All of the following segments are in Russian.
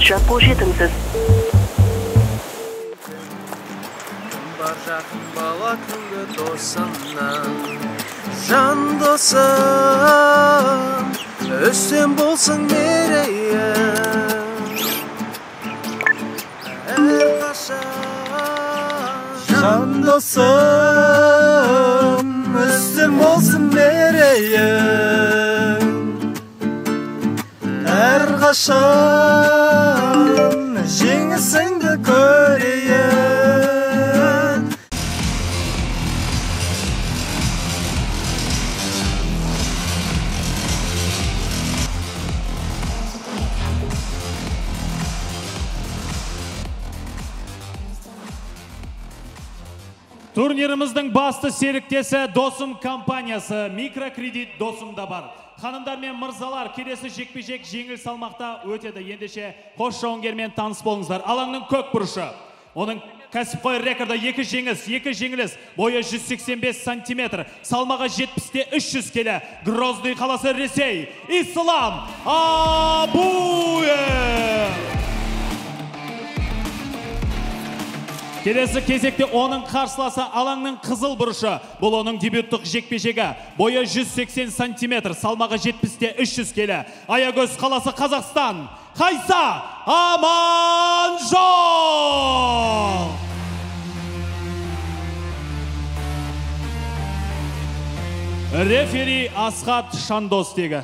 боюнча кол жетимсиз. Жан досым, үстем болсын мерейім. Жан досым, үстем болсын мерейім. Әрқашан жеңісіңді көрейін. Турниріміздің басты серіктесі Досым компаниясы, микрокредит Досымда бар. Ханымдар мен мырзалар, келесі жекпе-жек жеңіл салмақта өтеді. Ендеше қош жауынгермен таныс болыңыздар. Алаңның көк бұрышы. Оның кәсіпқой рекорды 2 жеңіліс, бойы 185 сантиметр, салмағы 70-те 300 келі. Грозный қаласы Ресей, Ислам Абуев. Келесі кезекте оның қарсыласы алаңның қызыл бұрышы. Бұл оның дебюттық жекпе-жегі. Бойы 180 сантиметр, салмағы 70-те 300 келі. Аягөз қаласы Қазақстан. Хайса Аманжол! Рефери Асхат Шандостегі.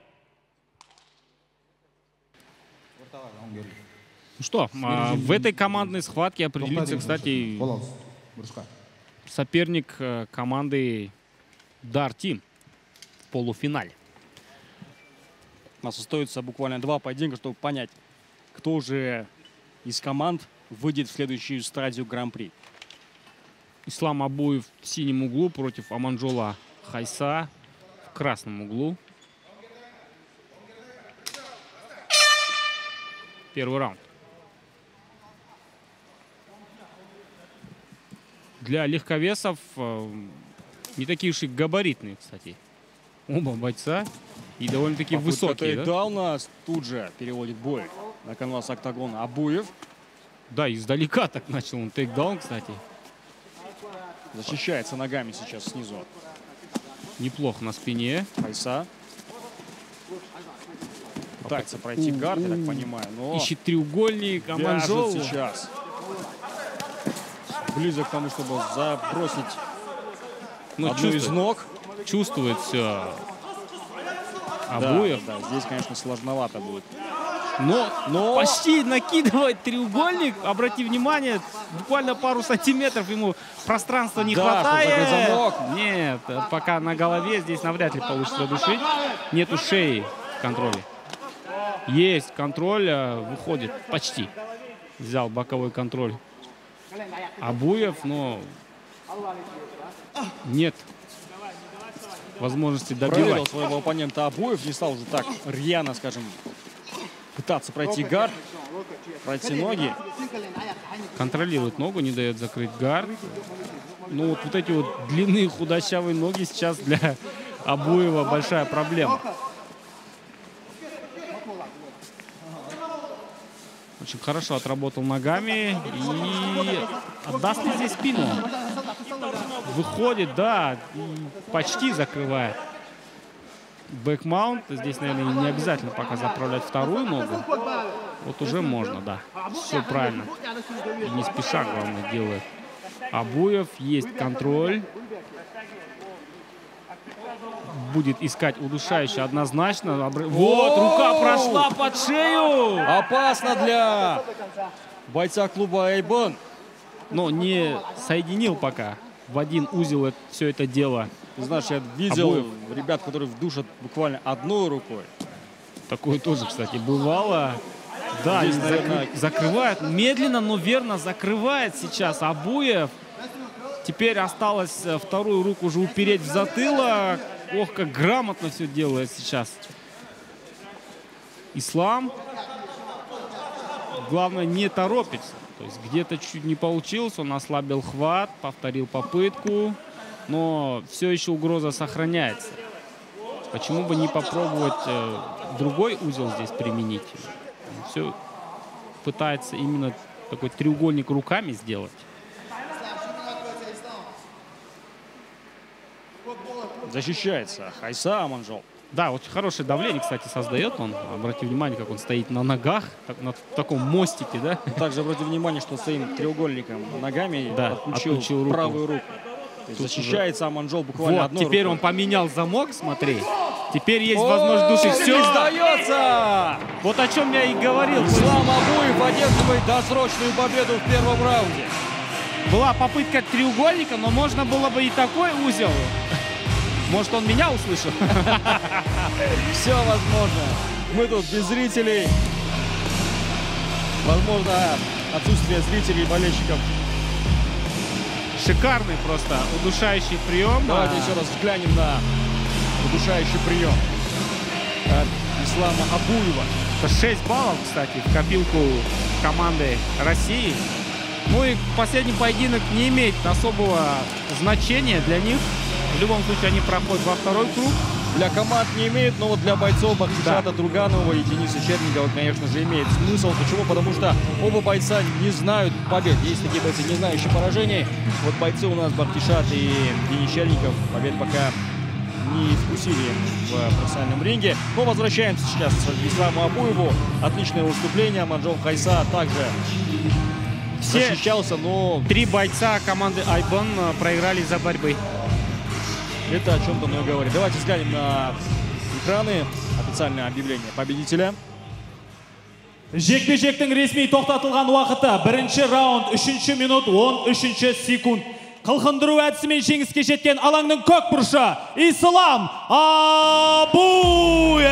Ну что, в этой командной схватке определится, кстати, соперник команды Дар Тим в полуфинале. У нас остается буквально 2 поединка, чтобы понять, кто уже из команд выйдет в следующую стадию Гран-при. Ислам Абуев в синем углу против Аманжола Хайса в красном углу. Первый раунд. Для легковесов не такие уж и габаритные, кстати. Оба бойца и довольно-таки высокие. Да, у нас тут же переводит бой на канвас октагона Абуев. Да, издалека так начал он тейкдаун, кстати. Защищается ногами сейчас снизу. Неплохо на спине. Хайса пытается пройти гард, я так понимаю, но ищет треугольник, Аманжол сейчас близок к тому, чтобы забросить одну из ног. Чувствует все Абуев. Да, здесь, конечно, сложновато будет. Но почти накидывает треугольник. Обрати внимание, буквально пару сантиметров ему пространства не хватает. Нет, пока на голове здесь навряд ли получится душить. Нету шеи в контроле. Есть контроль, выходит почти. Взял боковой контроль Абуев, но нет возможности добивать. Проверил своего оппонента Абуев, не стал уже так рьяно, скажем, пытаться пройти гард, пройти ноги. Контролирует ногу, не дает закрыть гард. Ну вот эти вот длинные худощавые ноги сейчас для Абуева большая проблема. Очень хорошо отработал ногами и отдаст ли здесь спину? Выходит, да, почти закрывает. Бэкмаунт. Здесь, наверное, не обязательно пока заправлять вторую ногу. Вот уже можно, да. Все правильно. И не спеша, главное, делает. Абуев, есть контроль. Будет искать удушающий однозначно. Вот, рука прошла под шею. Опасно для бойца клуба Эйбон. Но не соединил пока в один узел все это дело. Ты знаешь, я видел ребят, которые вдушат буквально одной рукой. Такое тоже, кстати, бывало. Да, здесь, наверное, закрывает. Медленно, но верно закрывает сейчас Абуев. Теперь осталось вторую руку уже упереть в затылок. Ох, как грамотно все делает сейчас Ислам. Главное, не торопится. То есть где-то чуть не получилось. Он ослабил хват, повторил попытку. Но все еще угроза сохраняется. Почему бы не попробовать другой узел здесь применить? Все пытается именно такой треугольник руками сделать. Защищается Хайса Аманжол. Да, очень хорошее давление, кстати, создает он. Обратите внимание, как он стоит на ногах, на таком мостике, да? Также обратите внимание, что своим треугольником ногами Да, отключил руку. правую руку. То есть защищается Аманжол буквально Вот, одной теперь рукой. он поменял замок, смотри. Теперь есть возможность душить. Все, Не сдается! вот о чем я и говорил. Ислам Абуев одерживает досрочную победу в первом раунде. Была попытка треугольника, но можно было бы и такой узел. Может, он меня услышал? Все возможно. Мы тут без зрителей. Возможно, отсутствие зрителей и болельщиков. Шикарный просто удушающий прием. Давайте еще раз взглянем на удушающий прием от Ислама Абуева. Это 6 баллов, кстати, в копилку команды России. Ну и последний поединок не имеет особого значения для них. В любом случае они проходят во второй круг. Для команд не имеет, но вот для бойцов Бахтишата Друганова и Дениса Черникова, конечно же, имеет смысл. Почему? Потому что оба бойца не знают побед. Есть такие бойцы, не знающие поражений. Вот бойцы у нас Бахтишат и Денис Черников побед пока не вкусили в профессиональном ринге. Но возвращаемся сейчас к Исламу Абуеву. Отличное выступление. Аманжол Хайса также Все защищался, но 3 бойца команды Айбон проиграли из-за борьбы. это о чем-то много говорит. Давайте взглянем на экраны. Официальное объявление победителя. Жекпе-жектің ресми тоқтатылған уақыты 1-ші раунд 3-ші минут 13-ші секунд. Қылқындыру әдісімен жеңіске жеткен алаңның көк бұрышы Ислам Абуев.